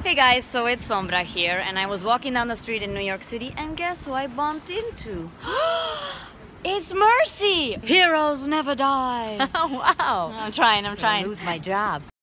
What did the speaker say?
Hey guys, so it's Sombra here, and I was walking down the street in New York City, and guess who I bumped into? It's Mercy! Heroes never die! Wow! I'm trying. Lose my job.